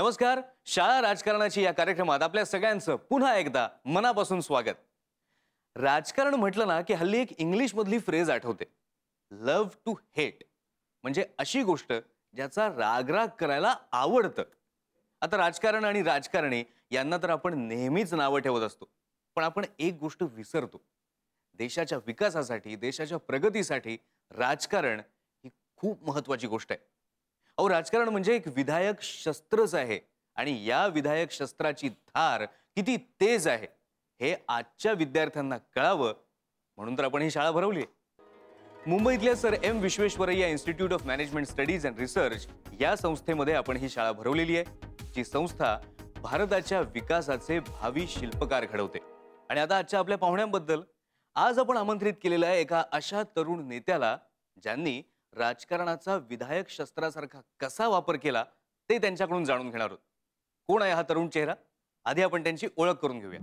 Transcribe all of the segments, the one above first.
नमस्कार. शाळा राजकारणाची या कार्यक्रमात आपल्या सगळ्यांचं पुन्हा एकदा मनापासून स्वागत. राजकारण म्हटलं ना की हल्ली एक इंग्लिश मधली फ्रेज आठवते, लव्ह टू हेट. म्हणजे अशी गोष्ट ज्याचा रागराग करायला आवडतं. आता राजकारण आणि राजकारणी यांना तर आपण नेहमीच नावं ठेवत असतो, पण आपण एक गोष्ट विसरतो. देशाच्या विकासासाठी, देशाच्या प्रगतीसाठी राजकारण ही खूप महत्वाची गोष्ट आहे. अहो, राजकारण म्हणजे एक विधायक शस्त्रच आहे आणि या विधायक शस्त्राची धार किती तेज आहे हे आजच्या विद्यार्थ्यांना कळावं म्हणून तर आपण ही शाळा भरवली आहे. मुंबईतल्या Sir M Visvesvaraya Institute of Management Studies and Research या संस्थेमध्ये आपण ही शाळा भरवलेली आहे. जी संस्था भारताच्या विकासाचे भावी शिल्पकार घडवते. आणि आता आजच्या आपल्या पाहुण्यांबद्दल आज आपण आमंत्रित केलेला आहे एका अशा तरुण नेत्याला ज्यांनी राजकारणाचा विधायक शस्त्रासारखा कसा वापर केला ते त्यांच्याकडून जाणून घेणार आहोत. कोण आहे हा तरुण चेहरा? आधी आपण त्यांची ओळख करून घेऊया.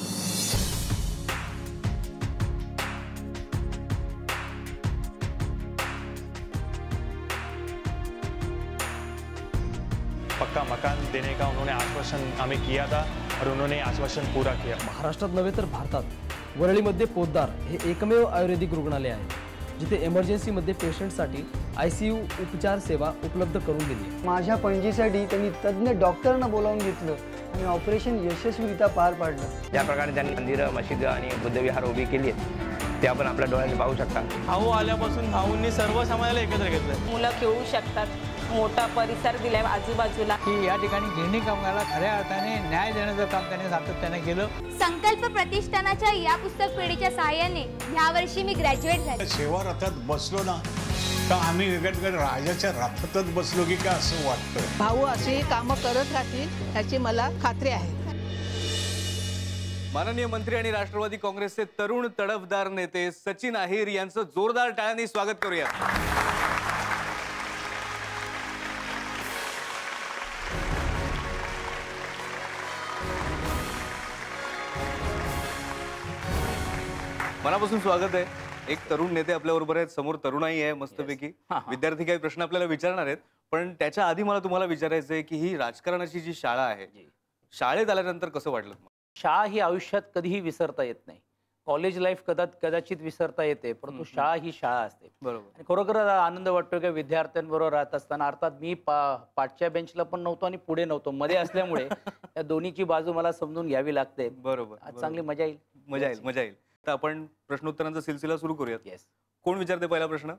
पक्का मकान देने का उन्होंने आश्वासन हमें किया था और उन्होंने आश्वासन पूरा किया. महाराष्ट्रात नव्हे तर भारतात वरळीमध्ये पोद्दार हे एकमेव आयुर्वेदिक रुग्णालय आहे जिथे इमर्जन्सीमध्ये पेशंटसाठी ICU उपचार सेवा उपलब्ध करून दिली. माझ्या पणजीसाठी त्यांनी तज्ञ डॉक्टरांना बोलावून घेतलं आणि ऑपरेशन यशस्वीरित्या पार पाडलं. ज्या प्रकारे त्यांनी मंदिरं, मशीद आणि बुद्धविहार उभी केली आहेत ते आपण आपल्या डोळ्यांनी पाहू शकता. भाऊ आल्यापासून भाऊंनी सर्व समाजाला एकत्र घेतलं. मुलं खेळू शकतात, मोठा परिसर दिलाय आजूबाजूला. की या ठिकाणी गिरणी कामगाराला खऱ्या अर्थाने न्याय देण्याचं काम त्यांनी सातत्याने केलं. संकल्प प्रतिष्ठानाच्या या पुस्तक पेढीच्या सहाय्याने यावर्षी मी ग्रॅज्युएट झाले. सेवा रथात बसलो ना तर आम्ही वेगवेगळ्या राजाच्या रथातच बसलो की काय असं वाटतं. भाऊ अशी कामं करत राहतील याची मला खात्री आहे. माननीय मंत्री आणि राष्ट्रवादी काँग्रेसचे तरुण तडफदार नेते सचिन अहिर यांचं जोरदार टाळ्यांनी स्वागत करूया. मनापासून स्वागत आहे. एक तरुण नेते आपल्या बरोबर आहेत, समोर तरुणाई आहे मस्तपैकी. विद्यार्थी काही प्रश्न आपल्याला विचारणार आहेत, पण त्याच्या आधी मला तुम्हाला विचारायचं आहे की ही राजकारणाची जी शाळा आहे, शाळेत आल्यानंतर कसं वाटलं? शाळा ही आयुष्यात कधीही विसरता येत नाही. कॉलेज लाईफ कदाचित विसरता येते, परंतु शाळा ही शाळा असते. बरोबर. आणि खरोखर आनंद वाटतो की विद्यार्थ्यांबरोबर राहत असताना, अर्थात मी पाठच्या बेंचला पण नव्हतो आणि पुढे नव्हतो, मध्ये असल्यामुळे या दोन्हीची बाजू मला समजून घ्यावी लागते. बरोबर. आज चांगली मजा येईल. मजा येईल. तर आपण प्रश्नोत्तरांचा सिलसिला सुरू करूयात. येस. कोण विचारते पहिला प्रश्न?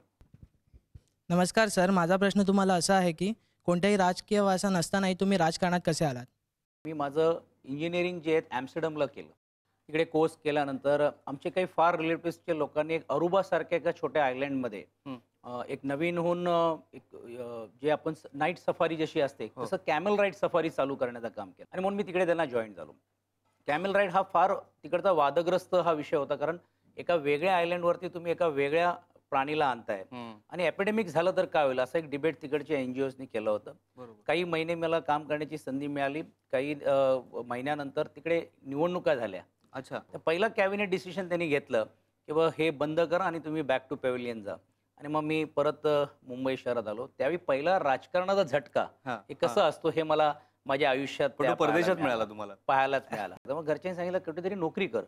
नमस्कार सर, माझा प्रश्न तुम्हाला असा आहे की कोणत्याही राजकीय वारसा नसतानाही तुम्ही राजकारणात कसे आलात? मी माझं इंजिनिअरिंग जे आहे ॲम्स्टरडॅमला केलं. तिकडे कोर्स केल्यानंतर आमचे काही फार रिलेटिव्सच्या लोकांनी एक अरुबासारख्या एका छोट्या आयलँडमध्ये एक नवीनहून एक जे आपण नाईट सफारी जशी असते तसं कॅमल राईड सफारी चालू करण्याचं काम केलं. आणि म्हणून मी तिकडे त्यांना जॉईन झालो. कॅमल राईड हा फार तिकडचा वादग्रस्त हा विषय होता, कारण एका वेगळ्या आयलँडवरती तुम्ही एका वेगळ्या प्राणीला आणताय आणि एपिडेमिक झालं तर काय होईल असं एक डिबेट तिकडच्या NGOsनी केलं होतं. काही महिने मला काम करण्याची संधी मिळाली. काही महिन्यानंतर तिकडे निवडणुका झाल्या. अच्छा. तर पहिलं कॅबिनेट डिसिशन त्यांनी घेतलं की बा हे बंद करा आणि तुम्ही बॅक टू पॅव्हिलियन जा. आणि मग मी परत मुंबई शहरात आलो. त्यावेळी पहिला राजकारणाचा झटका हे कसं असतो हे मला माझ्या आयुष्यात परदेशात मिळाला, तुम्हाला पाहायलाच मिळाला. तर मग घरच्यांनी सांगितलं कुठेतरी नोकरी कर.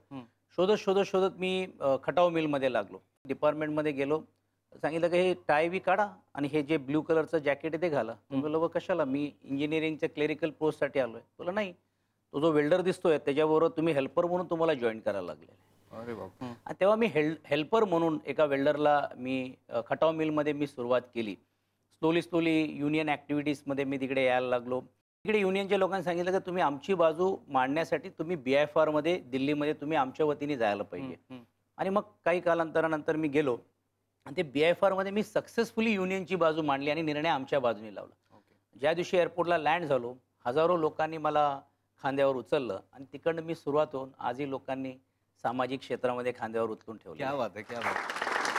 शोधत मी खटाव मिलमध्ये लागलो. डिपार्टमेंटमध्ये गेलो. सांगितलं की हे टाय बी काढा आणि हे जे ब्ल्यू कलरचं जॅकेट आहे ते घाला. बोललो कशाला? मी इंजिनिअरिंगच्या क्लेरिकल पोस्टसाठी आलोय. बोला नाही, तो जो वेल्डर दिसतोय त्याच्याबरोबर तुम्ही हेल्पर म्हणून तुम्हाला जॉईन करायला लागले. अरे बाप. आणि तेव्हा मी हेल्पर म्हणून एका वेल्डरला मी खटाव मिलमध्ये मी सुरुवात केली. स्लोली युनियन ॲक्टिव्हिटीजमध्ये मी तिकडे यायला लागलो. तिकडे युनियनच्या लोकांनी सांगितलं की तुम्ही आमची बाजू मांडण्यासाठी तुम्ही BIFR मध्ये दिल्लीमध्ये तुम्ही आमच्या वतीने जायला पाहिजे. आणि मग काही कालांतरानंतर मी गेलो आणि ते BIFR मध्ये मी सक्सेसफुली युनियनची बाजू मांडली आणि निर्णय आमच्या बाजूने लावला. ज्या दिवशी एअरपोर्टला लँड झालो, हजारो लोकांनी मला खांद्यावर उचललं आणि तिकडनं मी सुरुवात होऊन आजही लोकांनी सामाजिक क्षेत्रामध्ये खांद्यावर उचलून ठेवलं. क्या बात आहे, क्या बात.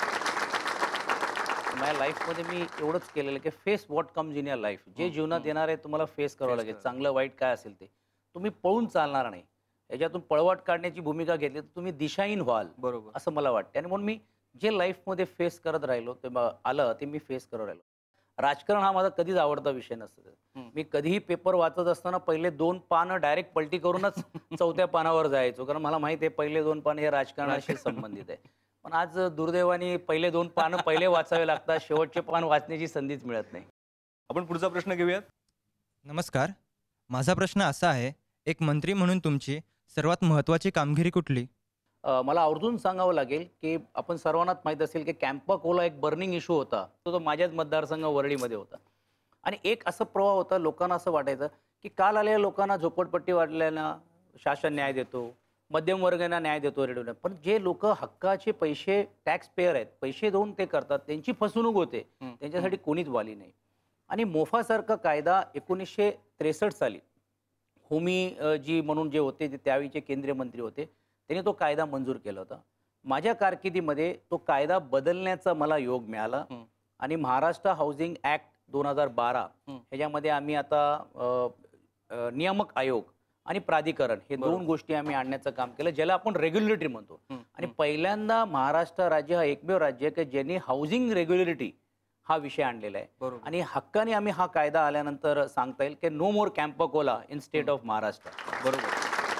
माझ्या लाईफमध्ये मी एवढंच केलेलं की face what comes in your life. जे जीवनात येणार आहे तुम्हाला फेस करावं लागेल. चांगलं वाईट काय असेल ते तुम्ही पळून चालणार नाही. याच्यातून पळवाट काढण्याची भूमिका घेतली तर तुम्ही दिशाहीन व्हाल. बरोबर. असं मला वाटतं. आणि म्हणून मी जे लाईफमध्ये फेस करत राहिलो ते आलं ते मी फेस करत राहिलो. राजकारण हा माझा कधीच आवडता विषय नसतो. मी कधीही पेपर वाचत असताना पहिले 2 पानं डायरेक्ट पलटी करूनच 4थ्या पानावर जायचो, कारण मला माहिती आहे पहिले 2 पानं हे राजकारणाशी संबंधित आहे. पण आज दुर्दैवाने पहिले 2 पानं पहिले वाचावे लागतात, शेवटचे पान वाचण्याची संधीच मिळत नाही. आपण पुढचा प्रश्न घेऊयात. नमस्कार, माझा प्रश्न असा आहे, एक मंत्री म्हणून तुमची सर्वात महत्त्वाची कामगिरी कुठली? मला आवर्जून सांगावं लागेल की आपण सर्वांनाच माहीत असेल की कॅम्पा कोला एक बर्निंग इश्यू होता, तो माझ्याच मतदारसंघ वरळीमध्ये होता. आणि एक असं प्रवाह होता, लोकांना असं वाटायचं की काल आलेल्या लोकांना झोपडपट्टी वाढलेल्यांना शासन न्याय देतो, मध्यमवर्गांना न्याय देतो रेडिओने, पण जे लोक हक्काचे पैसे टॅक्स पेअर आहेत, पैसे देऊन ते करतात, त्यांची फसवणूक होते, त्यांच्यासाठी कोणीच वाली नाही. आणि मोफासारखा कायदा 1963 साली होमी जी म्हणून जे होते ते त्यावेळीचे केंद्रीय मंत्री होते, त्यांनी तो कायदा मंजूर केला होता. माझ्या कारकिर्दीमध्ये तो कायदा बदलण्याचा मला योग मिळाला आणि महाराष्ट्र हाऊसिंग ॲक्ट 2012 ह्याच्यामध्ये आम्ही आता नियामक आयोग आणि प्राधिकरण हे 2 गोष्टी आम्ही आणण्याचं काम केलं, ज्याला आपण रेग्युलेटरी म्हणतो. आणि पहिल्यांदा महाराष्ट्र राज्य हा एकमेव राज्य आहे की ज्यांनी हाऊसिंग रेग्युलेटरी हा विषय आणलेला आहे. आणि हक्काने आम्ही हा कायदा आल्यानंतर सांगता येईल की no more Campa Cola in state of Maharashtra. बरोबर.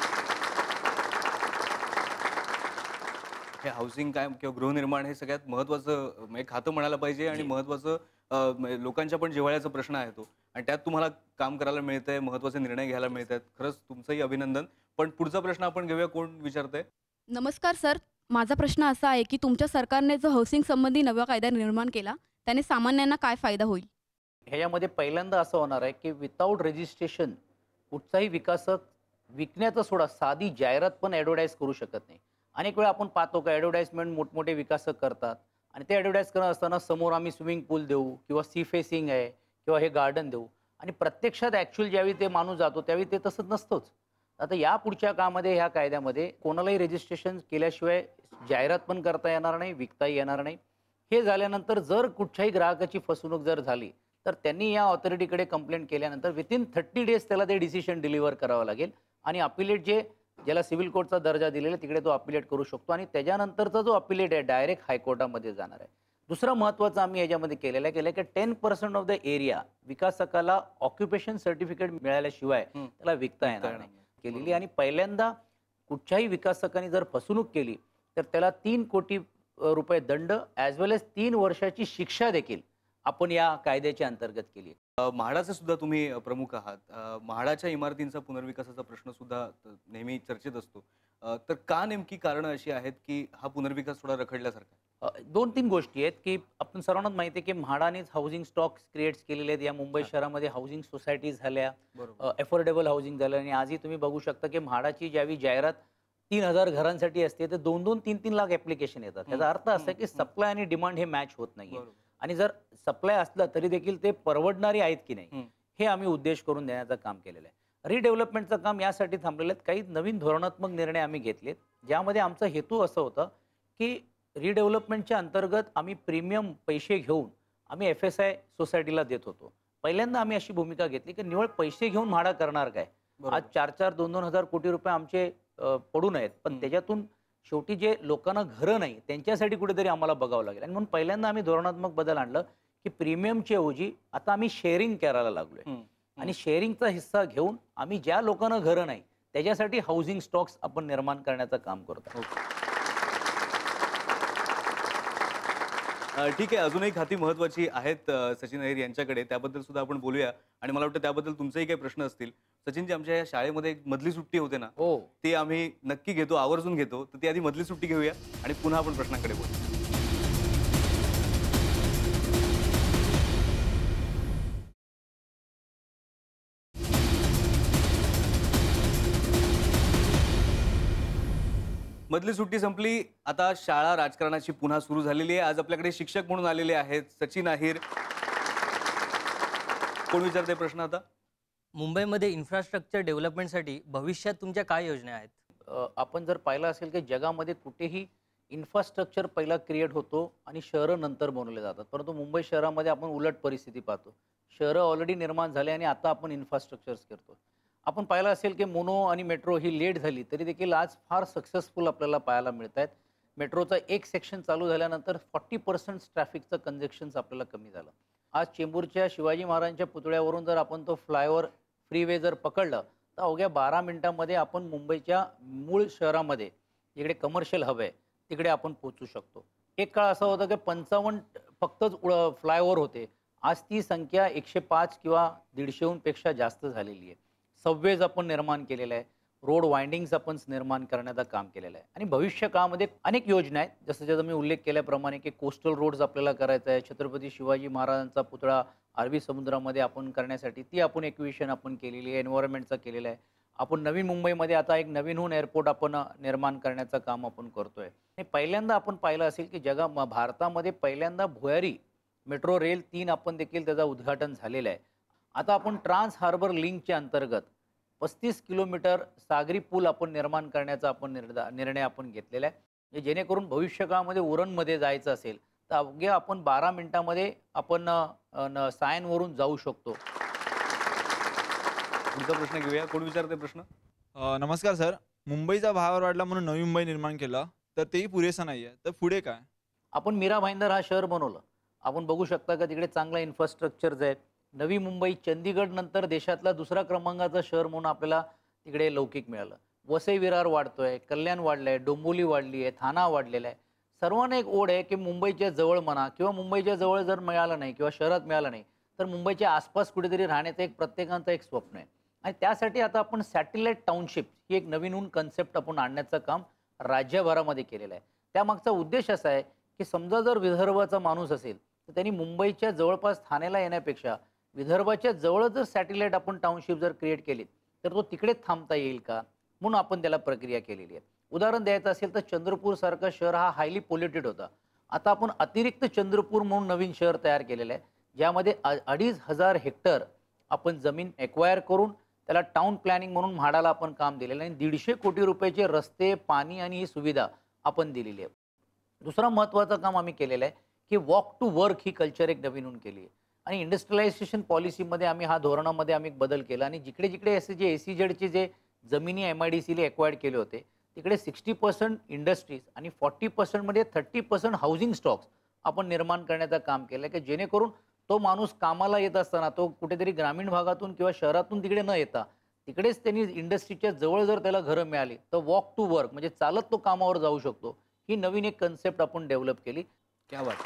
हे हाऊसिंग काय किंवा गृहनिर्माण हे सगळ्यात महत्त्वाचं खातं म्हणायला पाहिजे आणि महत्त्वाचं लोकांच्या पण जिव्हाळ्याचा प्रश्न आहे तो, आणि त्यात तुम्हाला काम करायला मिळतंय, महत्त्वाचे निर्णय घ्यायला मिळत आहेत. खरंच तुमचंही अभिनंदन. पण पुढचा प्रश्न आपण घेऊया. कोण विचारतंय? नमस्कार सर, माझा प्रश्न असा आहे की तुमच्या सरकारने जो हाऊसिंग संबंधी नवा कायदा निर्माण केला त्याने सामान्यांना काय फायदा होईल? ह्याच्यामध्ये पहिल्यांदा असं होणार आहे की विदाऊट रजिस्ट्रेशन कुठचाही विकासक विकण्याचा सोडा साधी जाहिरात पण ॲडव्हर्टाईज करू शकत नाही. अनेक वेळा आपण पाहतो का ॲडव्हर्टाईजमेंट मोठमोठे विकासक करतात आणि ते ॲडव्हर्टाईज करत असताना समोर आम्ही स्विमिंग पूल देऊ किंवा सी फेसिंग आहे किंवा हे गार्डन देऊ, आणि प्रत्यक्षात ॲक्च्युअल ज्यावेळी ते माणूस जातो त्यावेळी ते तसंच नसतोच. आता या पुढच्या काळामध्ये ह्या कायद्यामध्ये कोणालाही रजिस्ट्रेशन केल्याशिवाय जाहिरात पण करता येणार नाही, विकताही येणार नाही. हे झाल्यानंतर जर कुठच्याही ग्राहकाची फसवणूक जर झाली तर त्यांनी या ऑथॉरिटीकडे कंप्लेंट केल्यानंतर विथिन 30 डेज त्याला ते डिसिशन डिलिव्हर करावं लागेल आणि अपिलेट जे ज्याला सिव्हिल कोर्टचा दर्जा दिलेला तिकडे तो अपिलेट करू शकतो आणि त्याच्यानंतरचा जो अपिलेट आहे डायरेक्ट हायकोर्टामध्ये जाणार आहे. दुसरं महत्त्वाचं आम्ही याच्यामध्ये केलेलं आहे की 10% ऑफ द एरिया विकासकाला ऑक्युपेशन सर्टिफिकेट मिळाल्याशिवाय त्याला विकता येणार नाही केलेली. आणि पहिल्यांदा कुठच्याही विकासकांनी जर फसवणूक केली तर त्याला 3 कोटी रुपये दंड ॲज वेल एज 3 वर्षाची शिक्षा देखील आपण या कायद्याच्या अंतर्गत केली. म्हाडाचे सुद्धा तुम्ही प्रमुख आहात. म्हाडाच्या इमारतींचा पुनर्विकासाचा प्रश्न सुद्धा नेहमी चर्चेत असतो. तर का नेमकी कारणं अशी आहेत की हा पुनर्विकास थोडा रखडल्यासारखा? 2-3 गोष्टी आहेत की आपण सर्वांनाच माहिती आहे की म्हाडानेच हाऊसिंग स्टॉक्स क्रिएट्स केलेले आहेत. या मुंबई शहरामध्ये हाऊसिंग सोसायटीज झाल्या, अफोर्डेबल हाऊसिंग झालं. आणि आजही तुम्ही बघू शकता की म्हाडाची ज्यावेळी जाहिरात 3000 घरांसाठी असते तर 2-2, 3-3 लाख ॲप्लिकेशन येतात. त्याचा अर्थ असा आहे की सप्लाय आणि डिमांड हे मॅच होत नाही. आणि जर सप्लाय असलं तरी देखील ते परवडणारी आहेत की नाही हे आम्ही उद्देश करून देण्याचं काम केलेलं आहे. रिडेव्हलपमेंटचं काम यासाठी थांबलेलं आहे. काही नवीन धोरणात्मक निर्णय आम्ही घेतलेत ज्यामध्ये आमचा हेतू असं होता की रिडेव्हलपमेंटच्या अंतर्गत आम्ही प्रीमियम पैसे घेऊन आम्ही FSI सोसायटीला देत होतो. पहिल्यांदा आम्ही अशी भूमिका घेतली की निवळ पैसे घेऊन म्हाडा करणार काय. आज 4-4, 2-2 हजार कोटी रुपये आमचे पडून आहेत, पण त्याच्यातून शेवटी जे लोकांना घरं नाही त्यांच्यासाठी कुठेतरी आम्हाला बघावं लागेल. आणि म्हणून पहिल्यांदा आम्ही धोरणात्मक बदल आणलं की प्रीमियमच्या ऐवजी आता आम्ही शेअरिंग करायला लागलोय. आणि शेअरिंगचा हिस्सा घेऊन आम्ही ज्या लोकांना घरं नाही त्याच्यासाठी हाऊसिंग स्टॉक्स आपण निर्माण करण्याचं काम करतो. ठीक आहे. अजूनही खाती महत्त्वाची आहेत सचिन अहिर यांच्याकडे, त्याबद्दल सुद्धा आपण बोलूया. आणि मला वाटतं त्याबद्दल तुमचेही काही प्रश्न असतील. सचिनजी, आमच्या या शाळेमध्ये एक मधली सुट्टी होते ना, ती आम्ही नक्की घेतो, आवर्जून घेतो. तर ती आधी मधली सुट्टी घेऊया आणि पुन्हा आपण प्रश्नांकडे बोलू. मधली सुट्टी संपली. आता शाळा राजकारणाची पुन्हा सुरू झालेली आहे. आज आपल्याकडे शिक्षक म्हणून आलेले आहेत सचिन अहिर. कोण विचारते प्रश्न आता? मुंबईमध्ये इन्फ्रास्ट्रक्चर डेव्हलपमेंटसाठी भविष्यात तुमच्या काय योजना आहेत? आपण जर पाहिलं असेल की जगामध्ये कुठेही इन्फ्रास्ट्रक्चर पहिला क्रिएट होतो आणि शहरं नंतर बनवले जातात, परंतु मुंबई शहरामध्ये आपण उलट परिस्थिती पाहतो. शहरं ऑलरेडी निर्माण झाले आणि आता आपण इन्फ्रास्ट्रक्चर्स करतो. आपण पाहिलं असेल की मोनो आणि मेट्रो ही लेट झाली तरी देखील आज फार सक्सेसफुल आपल्याला पाहायला मिळत आहेत. मेट्रोचा एक सेक्शन चालू झाल्यानंतर 40% ट्रॅफिकचं कंजेक्शन्स आपल्याला कमी झालं. आज चेंबूरच्या शिवाजी महाराजांच्या पुतळ्यावरून जर आपण तो फ्लायओव्हर फ्रीवे जर पकडलं तर अवघ्या 12 मिनिटांमध्ये आपण मुंबईच्या मूळ शहरामध्ये जिकडे कमर्शियल हब आहे तिकडे आपण पोहोचू शकतो. एक काळ असा होता की 55 फक्तच फ्लायओव्हर होते. आज ती संख्या 105 किंवा 150हून पेक्षा जास्त झालेली आहे. सबवेज आपण निर्माण केलेलं आहे, रोड वाइंडिंग्स आपण निर्माण करण्याचं काम केलेलं आहे आणि भविष्य काळामध्ये अनेक योजना आहेत. जसं ज्याचा मी उल्लेख केल्याप्रमाणे की कोस्टल रोड्स आपल्याला करायचं आहे. छत्रपती शिवाजी महाराजांचा पुतळा अरबी समुद्रामध्ये आपण करण्यासाठी ती आपण एक्विशन आपण केलेली आहे, एन्व्हायरमेंटचं केलेलं आहे. आपण नवी मुंबईमध्ये आता एक नवीनहून एअरपोर्ट आपण निर्माण करण्याचं काम आपण करतोय. आणि पहिल्यांदा आपण पाहिलं असेल की भारतामध्ये पहिल्यांदा भुयारी मेट्रो रेल 3 आपण देखील त्याचं उद्घाटन झालेलं आहे. आता आपण ट्रान्स हार्बर लिंकच्या अंतर्गत 35 किलोमीटर सागरी पूल आपण निर्माण करण्याचा आपण निर्णय आपण घेतलेला आहे. जेणेकरून भविष्य काळामध्ये उरणमध्ये जायचं असेल तर अवघ्या आपण 12 मिनिटांमध्ये आपण सायनवरून जाऊ शकतो. पुढचा प्रश्न घेऊया. कोण विचारते प्रश्न? नमस्कार सर. मुंबईचा भाव वाढला म्हणून नवी मुंबई निर्माण केला तर तेही पुरेसं नाही आहे, तर पुढे काय? आपण मीरा भाईंदर हा शहर बनवलं. आपण बघू शकता का तिकडे चांगला इन्फ्रास्ट्रक्चर आहे. नवी मुंबई चंदीगड नंतर देशातला दुसरा क्रमांकाचं शहर म्हणून आपल्याला तिकडे लौकिक मिळालं. वसई विरार वाढतोय, कल्याण वाढलंय, डोंबिवली वाढली आहे, ठाणा वाढलेला आहे. सर्वांना एक ओढ आहे की मुंबईच्या जवळ म्हणा किंवा मुंबईच्या जवळ जर मिळालं नाही किंवा शहरात मिळालं नाही तर मुंबईच्या आसपास कुठेतरी राहण्याचं एक प्रत्येकाचं एक स्वप्न आहे. आणि त्यासाठी आता आपण सॅटेलाइट टाउनशिप ही एक नवीनहून कन्सेप्ट आपण आणण्याचं काम राज्यभरामध्ये केलेलं आहे. त्यामागचा उद्देश असा आहे की समजा जर विदर्भाचा माणूस असेल तर त्यांनी मुंबईच्या जवळपास ठाण्याला येण्यापेक्षा विदर्भाच्या जवळ जर सॅटेलाइट आपण टाउनशिप जर क्रिएट केली तर तो तिकडेच थांबता येईल का, म्हणून आपण त्याला प्रक्रिया केलेली आहे. उदाहरण द्यायचं असेल तर चंद्रपूर सारखं शहर हा हायली पोल्युटेड होता. आता आपण अतिरिक्त चंद्रपूर म्हणून नवीन शहर तयार केलेलं आहे, ज्यामध्ये 2,500 हेक्टर आपण जमीन एक्वायर करून त्याला टाउन प्लॅनिंग म्हणून म्हाडाला आपण काम दिलेलं आहे. 150 कोटी रुपयाचे रस्ते, पाणी आणि ही सुविधा आपण दिलेली आहे. दुसरा महत्त्वाचं काम आम्ही केलेलं आहे की वॉक टू वर्क ही कल्चर एक नवीनहून केली आहे. आणि इंडस्ट्रियलायझेशन पॉलिसीमध्ये आम्ही हा धोरणामध्ये आम्ही बदल केला आणि जिकडे जिकडे असे जे SEZचे जे जमिनी MIDCने एक्वायर्ड केले होते तिकडे 60% इंडस्ट्रीज आणि 40% मध्ये 30% हाऊसिंग स्टॉक्स आपण निर्माण करण्याचं काम केलं आहे की जेणेकरून तो माणूस कामाला येत असताना तो कुठेतरी ग्रामीण भागातून किंवा शहरातून तिकडे न येता तिकडेच त्यांनी इंडस्ट्रीच्या जवळ जर त्याला घरं मिळाली तर वॉक टू वर्क म्हणजे चालत तो कामावर जाऊ शकतो. ही नवीन एक कन्सेप्ट आपण डेव्हलप केली. क्या बात.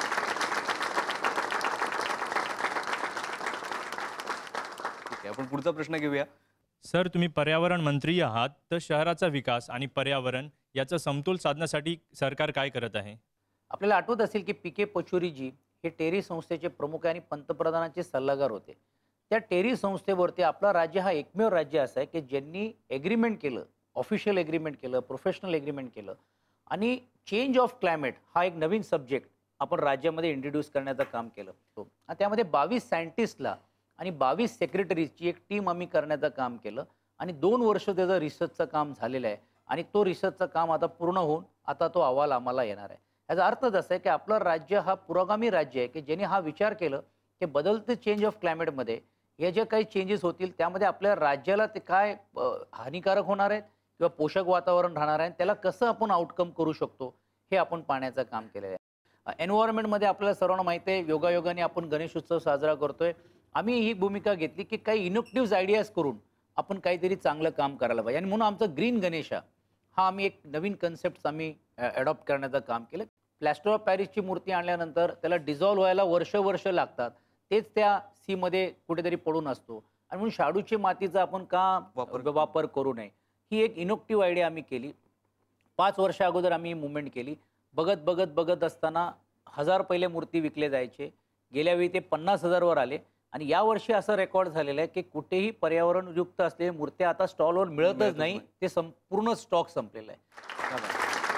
ठीक आहे, आपण पुढचा प्रश्न घेऊया. सर, तुम्ही पर्यावरण मंत्री आहात, तर शहराचा विकास आणि पर्यावरण याचा समतोल साधण्यासाठी सरकार काय करत आहे? आपल्याला आठवत असेल की PK पचुरीजी हे टेरी संस्थेचे प्रमुख आणि पंतप्रधानांचे सल्लागार होते. त्या टेरी संस्थेवरती आपला राज्य हा एकमेव राज्य असं आहे की ज्यांनी एग्रीमेंट केलं, ऑफिशियल एग्रीमेंट केलं, प्रोफेशनल एग्रीमेंट केलं आणि चेंज ऑफ क्लायमेट हा एक नवीन सब्जेक्ट आपण राज्यामध्ये इंट्रोड्यूस करण्याचं काम केलं. त्यामध्ये 22 सायंटिस्टला आणि 22 सेक्रेटरीजची एक टीम आम्ही करण्याचं काम केलं आणि 2 वर्ष त्याचं रिसर्चचं काम झालेलं आहे आणि तो रिसर्चचं काम आता पूर्ण होऊन आता तो अहवाल आम्हाला येणार आहे. याचा अर्थच असा आहे की आपलं राज्य हा पुरोगामी राज्य आहे की ज्याने हा विचार केलं की बदलते चेंज ऑफ क्लायमेटमध्ये हे जे काही चेंजेस होतील त्यामध्ये आपल्या राज्याला ते काय हानिकारक होणार आहेत किंवा पोषक वातावरण राहणार आहे त्याला कसं आपण आउटकम करू शकतो हे आपण पाहण्याचं काम केलेलं आहे. एन्व्हायरमेंटमध्ये आपल्याला सर्वांना माहिती आहे योगायोगाने आपण गणेश उत्सव साजरा करतोय. आम्ही ही भूमिका घेतली की काही इनोव्हेटिव्ह आयडियाज करून आपण काहीतरी चांगलं काम करायला पाहिजे आणि म्हणून आमचं ग्रीन गणेशा हा आम्ही एक नवीन कन्सेप्ट आम्ही अडॉप्ट करण्याचं काम केलं. प्लॅस्टर ऑफ पॅरिसची मूर्ती आणल्यानंतर त्याला डिझॉल्व्ह व्हायला वर्ष लागतात, तेच त्या सीमध्ये कुठेतरी पडून असतो आणि म्हणून शाडूची मातीचा आपण का वापर करू नये ही एक इनोव्हेटिव्ह आयडिया आम्ही केली. 5 वर्षा अगोदर आम्ही ही मुवमेंट केली. बघत असताना 1000 पहिले मूर्ती विकले जायचे, गेल्यावेळी ते 50,000 वर आले आणि यावर्षी असं रेकॉर्ड झालेलं आहे की कुठेही पर्यावरणयुक्त असलेल्या मूर्त्या आता स्टॉलवर मिळतच नाही, ते संपूर्ण स्टॉक संपलेला आहे.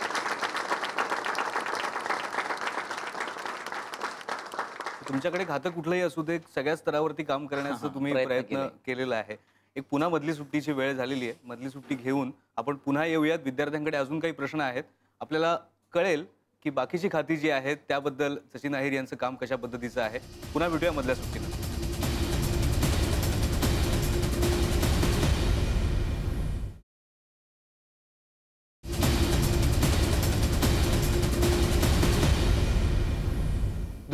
तुमच्याकडे खातं कुठलंही असू दे सगळ्या स्तरावरती काम करण्याचा तुम्ही प्रयत्न केलेला आहे. एक पुन्हा मधली सुट्टीची वेळ झालेली आहे. मधली सुट्टी घेऊन आपण पुन्हा येऊयात. विद्यार्थ्यांकडे अजून काही प्रश्न आहेत. आपल्याला कळेल की बाकीची खाती जी आहेत त्याबद्दल सचिन अहिर यांचं काम कशा पद्धतीचं आहे. पुन्हा भेटूया मधल्या सुट्टीला.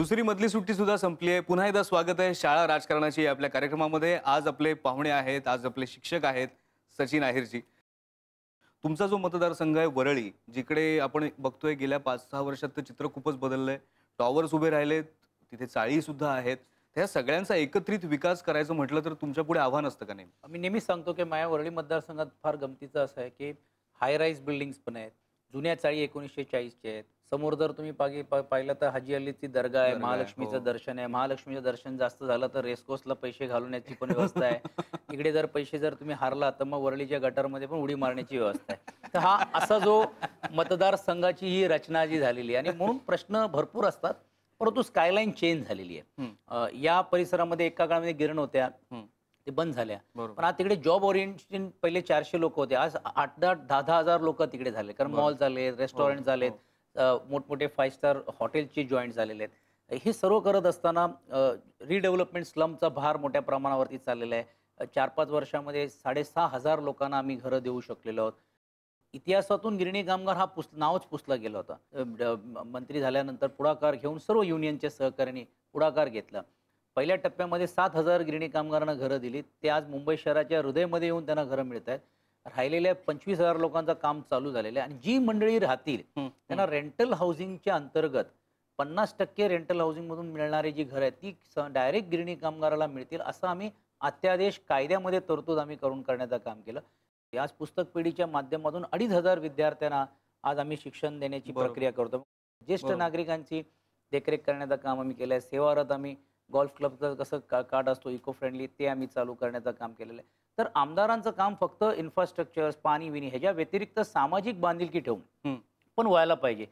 दुसरी मधली सुट्टी सुद्धा संपली आहे. पुन्हा एकदा स्वागत आहे शाळा राजकारणाची या आपल्या कार्यक्रमामध्ये. आज आपले पाहुणे आहेत, आज आपले शिक्षक आहेत सचिन आहेरजी. तुमचा जो मतदारसंघ आहे वरळी, जिकडे आपण बघतोय गेल्या 5-6 वर्षात तर चित्र खूपच बदललंय. टॉवर्स उभे राहिलेत, तिथे चाळी सुद्धा आहेत. त्या सगळ्यांचा एकत्रित विकास करायचं म्हटलं तर तुमच्या पुढे आव्हान असतं का? नाही, मी नेहमीच सांगतो की माझ्या वरळी मतदारसंघात फार गमतीचं असं आहे की हाय राईज बिल्डिंग्स पण आहेत. जुन्या चाळी 1940च्या आहेत. समोर जर तुम्ही पाहिलं तर हाजी अलीची दर्गा आहे, महालक्ष्मीचं दर्शन आहे. महालक्ष्मीचं दर्शन जास्त झालं तर रेसकोर्सला पैसे घालवण्याची पण व्यवस्था आहे. इकडे जर पैसे जर तुम्ही हारला तर मग वरळीच्या गटारमध्ये पण उडी मारण्याची व्यवस्था आहे. तर हा असा जो मतदारसंघाची ही रचना जी झालेली आहे आणि म्हणून प्रश्न भरपूर असतात, परंतु स्कायलाईन चेंज झालेली आहे. या परिसरामध्ये एका काळामध्ये गिरण होत्या, ते बंद झाल्या. पण आज तिकडे जॉब ओरिएंटेशन पहिले 400 लोक होते, आज 8-10 लोक तिकडे झाले. कारण मॉल झाले, रेस्टॉरंट झालेत, मोठमोठे 5 स्टार हॉटेलचे जॉईंट झालेले आहेत. हे सर्व करत असताना रिडेव्हलपमेंट स्लमचा भार मोठ्या प्रमाणावरती चाललेला आहे. 4-5 वर्षामध्ये 6,500 लोकांना आम्ही घरं देऊ शकलेलो आहोत. इतिहासातून गिरणी कामगार हा नावच पुसला गेला होता. मंत्री झाल्यानंतर पुढाकार घेऊन सर्व युनियनच्या सहकार्याने पुढाकार घेतला. पहिल्या टप्प्यामध्ये 7,000 गिरणी कामगारांना घरं दिली. ते आज मुंबई शहराच्या हृदयमध्ये येऊन त्यांना घरं मिळत आहेत. राहिलेल्या 25,000 लोकांचं काम चालू झालेलं आहे आणि जी मंडळी राहतील त्यांना रेंटल हाऊसिंगच्या अंतर्गत 50% रेंटल हाऊसिंगमधून मिळणारी जी घरं आहेत ती डायरेक्ट गिरणी कामगाराला मिळतील, असं आम्ही अध्यादेश कायद्यामध्ये तरतूद आम्ही करून करण्याचं काम केलं. आज पुस्तक पिढीच्या माध्यमातून 2,500 विद्यार्थ्यांना आज आम्ही शिक्षण देण्याची प्रक्रिया करतो. ज्येष्ठ नागरिकांची देखरेख करण्याचं काम आम्ही केलं आहे. सेवारत आम्ही गोल्फ क्लबचं कसं कार्ड असतो इको फ्रेंडली, ते आम्ही चालू करण्याचं काम केलेलं आहे. तर आमदारांचं काम फक्त इन्फ्रास्ट्रक्चर, पाणी विणी ह्याच्या व्यतिरिक्त सामाजिक बांधिलकी ठेवून पण व्हायला पाहिजे.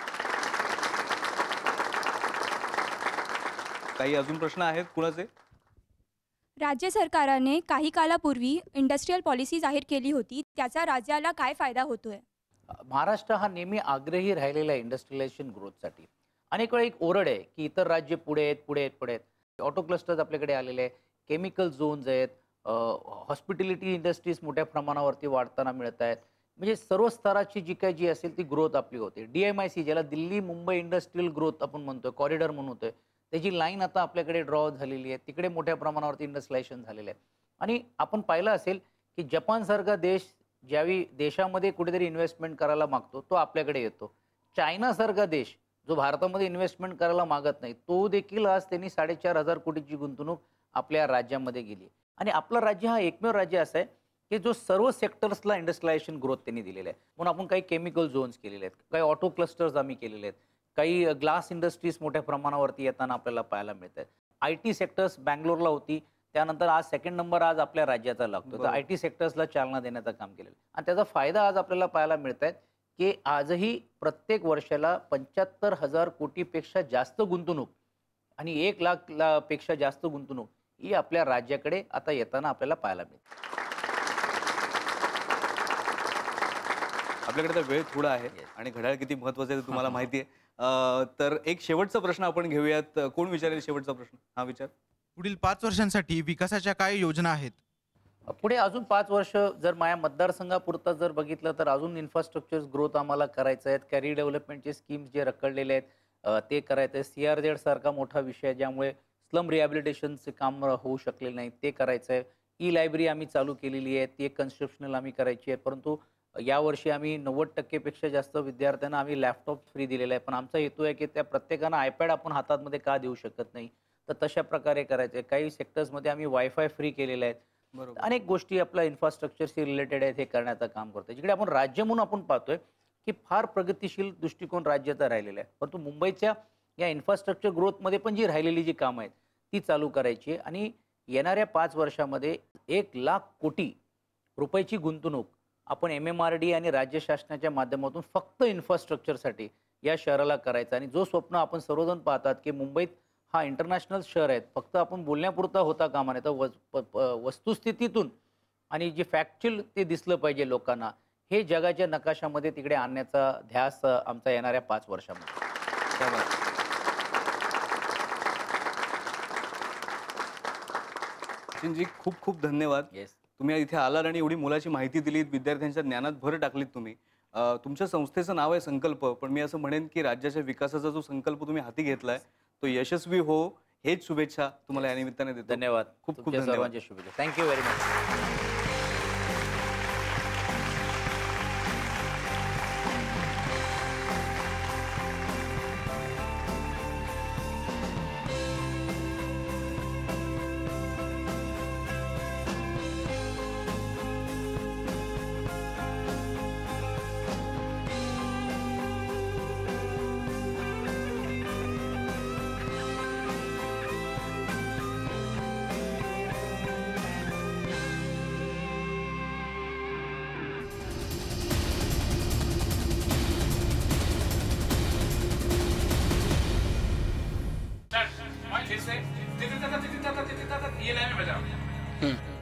काही अजून प्रश्न आहेत कुणाचे? राज्य सरकारने काही कालापूर्वी इंडस्ट्रियल पॉलिसी जाहीर केली होती, त्याचा राज्याला काय फायदा होतोय? महाराष्ट्र हा नेहमी आग्रही राहिलेला आहे इंडस्ट्रियलायझेशन ग्रोथसाठी. अनेक वेळा एक ओरड आहे की इतर राज्य पुढे आहेत, पुढे आहेत, पुढे आहेत. ऑटो क्लस्टर्स आपल्याकडे आलेले आहेत, केमिकल झोन्स आहेत, हॉस्पिटॅलिटी इंडस्ट्रीज मोठ्या प्रमाणावरती वाढताना मिळत आहेत. म्हणजे सर्व स्तराची जी काही जी असेल ती ग्रोथ आपली होते. DMIC ज्याला दिल्ली मुंबई इंडस्ट्रियल ग्रोथ आपण म्हणतोय, कॉरिडॉर म्हणून होतोय, त्याची लाईन आता आपल्याकडे ड्रॉ झालेली आहे. तिकडे मोठ्या प्रमाणावरती इंडस्ट्रियलायझेशन झालेलं आहे. आणि आपण पाहिलं असेल की जपानसारखा देश ज्यावेळी देशामध्ये कुठेतरी इन्व्हेस्टमेंट करायला मागतो तो आपल्याकडे येतो. चायनासारखा देश जो भारतामध्ये इन्व्हेस्टमेंट करायला मागत नाही, तो देखील आज त्यांनी 4,500 कोटीची गुंतवणूक आपल्या राज्यामध्ये गेली. आणि आपलं राज्य हा एकमेव राज्य असं आहे की जो सर्व सेक्टर्सला इंडस्ट्रियलायझेशन ग्रोथ त्यांनी दिलेलं आहे. म्हणून आपण काही केमिकल झोन्स केलेले आहेत, काही ऑटो क्लस्टर्स आम्ही केलेले आहेत, काही ग्लास इंडस्ट्रीज मोठ्या प्रमाणावरती येताना आपल्याला पाहायला मिळत आहेत. IT सेक्टर्स बँगलोरला होती, त्यानंतर आज 2nd नंबर आज आपल्या राज्याचा लागतो. तर IT सेक्टर्सला चालना देण्याचं काम केलेलं आणि त्याचा फायदा आज आपल्याला पाहायला मिळत आहे की आजही प्रत्येक वर्षाला 75,000 कोटीपेक्षा जास्त गुंतवणूक आणि 1 लाख पेक्षा जास्त गुंतवणूक ही आपल्या राज्याकडे आता येताना आपल्याला पाहायला मिळते. आपल्याकडे तर वेळ थोडा आहे आणि घड्याळ किती महत्वाचं आहे तुम्हाला माहिती आहे. तर एक शेवटचा प्रश्न आपण घेऊयात. कोण विचारेल शेवटचा प्रश्न? हा विचार. पुढील 5 वर्षांसाठी विकासाच्या काय योजना आहेत? पुढे अजून 5 वर्ष जर माझ्या मतदारसंघापुरता जर बघितलं तर अजून इन्फ्रास्ट्रक्चर ग्रोथ आम्हाला करायचं आहे. कॅरी डेव्हलपमेंटचे स्कीम्स जे रखडलेले आहेत ते करायचं आहे. CRZ सारखा मोठा विषय ज्यामुळे स्लम रिहॅबिलिटेशनचे काम होऊ शकलेले नाही, ते करायचं आहे. E-लायब्ररी आम्ही चालू केलेली आहे, ती एक कन्स्ट्रक्शनल आम्ही करायची आहे. परंतु यावर्षी आम्ही 90% पेक्षा जास्त विद्यार्थ्यांना आम्ही लॅपटॉप फ्री दिलेला आहे. पण आमचा हेतू आहे की त्या प्रत्येकानं iPad आपण हातामध्ये का देऊ शकत नाही, तर तशा प्रकारे करायचं आहे. काही सेक्टर्समध्ये आम्ही वायफाय फ्री केलेले आहेत. अनेक गोष्टी आपल्या इन्फ्रास्ट्रक्चरशी रिलेटेड आहेत, हे करण्याचं काम करतोय. जिकडे आपण राज्य म्हणून आपण पाहतोय की फार प्रगतिशील दृष्टिकोन राज्याचा राहिलेला आहे. परंतु मुंबईच्या या इन्फ्रास्ट्रक्चर ग्रोथमध्ये पण जी राहिलेली जी कामं आहेत ती चालू करायची आहे. आणि येणाऱ्या 5 वर्षामध्ये 1 लाख कोटी रुपयाची गुंतवणूक आपण MMRD आणि राज्य शासनाच्या माध्यमातून फक्त इन्फ्रास्ट्रक्चरसाठी या शहराला करायचं. आणि जो स्वप्न आपण सर्वजण पाहतात की मुंबईत हा इंटरनॅशनल शहर आहे, फक्त आपण बोलण्यापुरता होता कामा नये, तर वस्तुस्थितीतून आणि जे फॅक्च्युअल ते दिसलं पाहिजे लोकांना, हे जगाच्या नकाशामध्ये तिकडे आणण्याचा ध्यास आमचा येणाऱ्या 5 वर्षामध्ये. सचिनजी खूप खूप धन्यवाद. तुम्ही इथे आलात आणि एवढी मोलाची माहिती दिलीत, विद्यार्थ्यांच्या ज्ञानात भर टाकलीत तुम्ही. तुमच्या संस्थेचं नाव आहे संकल्प, पण मी असं म्हणेन की राज्याच्या विकासाचा जो संकल्प तुम्ही हाती घेतलाय तो यशस्वी हो, हेच शुभेच्छा तुम्हाला या निमित्ताने देतो. धन्यवाद. खूप खूप तुमच्या धन्यवाद. सर्वांच्या शुभेच्छा. Thank you very much. ये लाइन में बजाओ.